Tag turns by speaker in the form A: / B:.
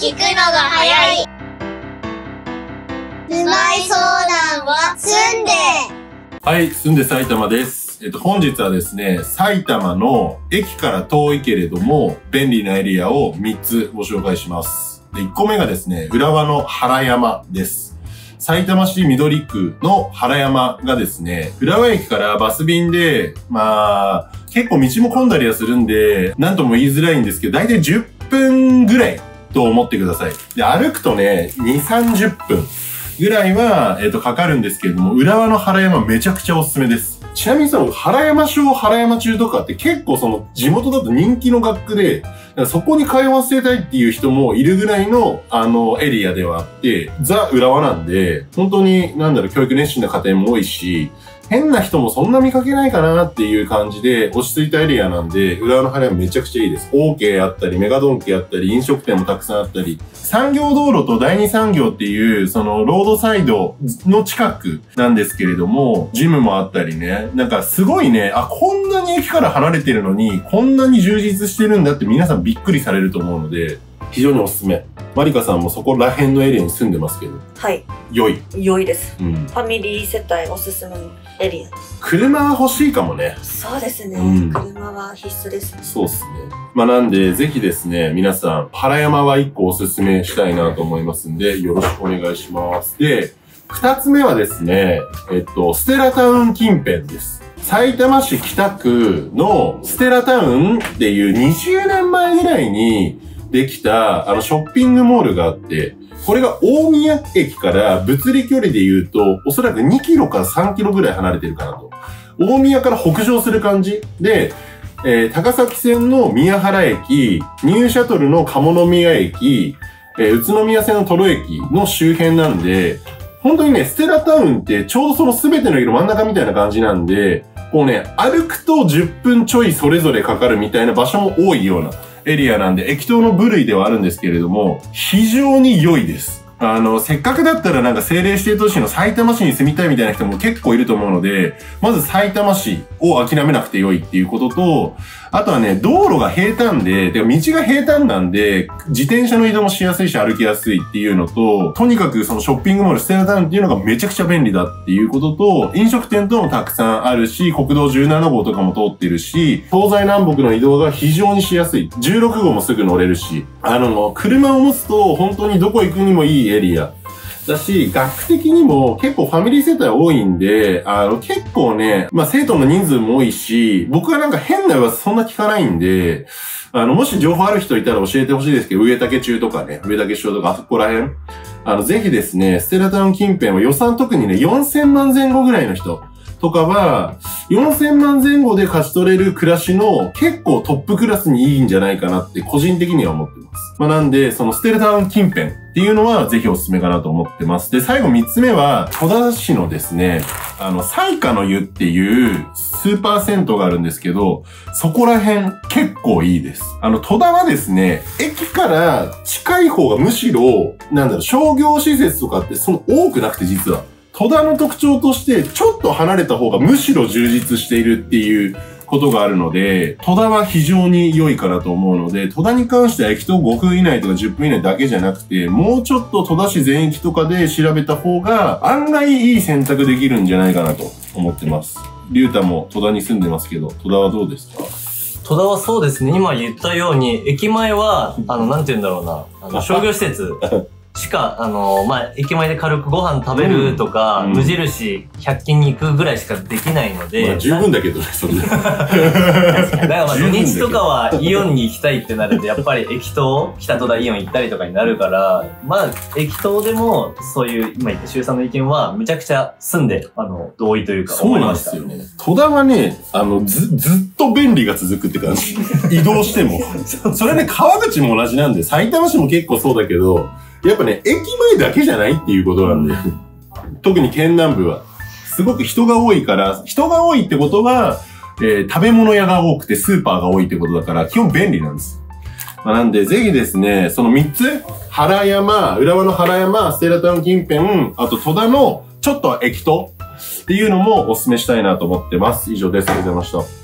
A: 行くのが早い。住まい相談は住んで。
B: はい、住んで埼玉です。本日はですね、埼玉の駅から遠いけれども便利なエリアを3つご紹介します。で、1個目がですね、浦和の原山です。埼玉市緑区の原山がですね、浦和駅からバス便で、結構道も混んだりはするんで、なんとも言いづらいんですけど、だいたい10分ぐらいと思ってください。で、歩くとね、2、30分ぐらいは、かかるんですけれども、浦和の原山めちゃくちゃおすすめです。ちなみにその原山小、原山中とかって結構その地元だと人気の学区で、そこに通わせたいっていう人もいるぐらいのエリアではあって、ザ・浦和なんで、本当に教育熱心な家庭も多いし、変な人もそんな見かけないかなっていう感じで落ち着いたエリアなんで、浦和の原山めちゃくちゃいいです。オーケーあったり、メガドンキあったり、飲食店もたくさんあったり、産業道路と第二産業っていう、そのロードサイドの近くなんですけれども、ジムもあったりね、すごいね、こんなに駅から離れてるのに、こんなに充実してるんだって皆さんびっくりされると思うので、非常におすすめ。マリカさんもそこら辺のエリアに住んでますけど。
C: はい。
B: 良い。良
C: いです。ファミリー世帯おすすめのエリアです。
B: 車は欲しいかもね。
C: そうですね。車は必須ですね。
B: そうですね。なんで、ぜひですね、皆さん、原山は1個おすすめしたいなと思いますんで、よろしくお願いします。で、2つ目はですね、ステラタウン近辺です。埼玉市北区のステラタウンっていう20年前ぐらいにできたショッピングモールがあって、これが大宮駅から物理距離で言うと、おそらく2キロから3キロぐらい離れてるかなと。大宮から北上する感じで、高崎線の宮原駅、ニューシャトルの鴨宮駅、宇都宮線のトロ駅の周辺なんで、本当にね、ステラタウンってちょうどその全ての色真ん中みたいな感じなんで、こうね、歩くと10分ちょいそれぞれかかるみたいな場所も多いようなエリアなんで、駅東の部類ではあるんですけれども、非常に良いです。せっかくだったら政令指定都市の埼玉市に住みたいみたいな人も結構いると思うので、まず埼玉市を諦めなくて良いっていうことと、あとはね、道路が平坦で、道が平坦なんで、自転車の移動もしやすいし歩きやすいっていうのと、とにかくそのショッピングモールステラタウンっていうのがめちゃくちゃ便利だっていうことと、飲食店ともたくさんあるし、国道17号とかも通ってるし、東西南北の移動が非常にしやすい。16号もすぐ乗れるし、車を持つと本当にどこ行くにもいいエリア。だし、学区的にも結構ファミリー世帯多いんで、結構ね、生徒の人数も多いし、僕は変な噂そんな聞かないんで、もし情報ある人いたら教えてほしいですけど、上竹中とかね、上竹小とかあそこら辺。ぜひですね、ステラタウン近辺は予算特にね、4000万前後ぐらいの人とかは、4000万前後で勝ち取れる暮らしの結構トップクラスにいいんじゃないかなって個人的には思ってます。なんで、そのステラタウン近辺っていうのはぜひおすすめかなと思ってます。で、最後3つ目は、戸田市のですね、彩花の湯っていうスーパー銭湯があるんですけど、そこら辺結構いいです。戸田はですね、駅から近い方がむしろ、商業施設とかってその多くなくて実は。戸田の特徴として、ちょっと離れた方がむしろ充実しているっていうことがあるので、戸田は非常に良いかなと思うので、戸田に関しては駅東5分以内とか10分以内だけじゃなくて、もうちょっと戸田市全域とかで調べた方が、案外いい選択できるんじゃないかなと思ってます。龍太も戸田に住んでますけど、戸田はどうですか？
D: 戸田はそうですね、今言ったように、駅前は、なんて言うんだろうな、商業施設。しか、駅前で軽くご飯食べるとか、無印100均に行くぐらいしかできないので。
B: 十分だけどね、それで。
D: 確かに。だから土日とかはイオンに行きたいってなると、やっぱり駅東、北戸田イオン行ったりとかになるから、駅東でも、そういう、今言った周さんの意見は、むちゃくちゃ住んで、同意というか、
B: 思いました。そうなんですよね。戸田はね、ずっと便利が続くって感じ。移動しても。それね、川口も同じなんで、埼玉市も結構そうだけど、やっぱね、駅前だけじゃないっていうことなんだよ。特に県南部は。すごく人が多いから、人が多いってことは、食べ物屋が多くてスーパーが多いってことだから、基本便利なんです。なんで、ぜひですね、その3つ、原山、浦和の原山、ステラタウン近辺、あと戸田のちょっと駅とっていうのもお勧めしたいなと思ってます。以上です。ありがとうございました。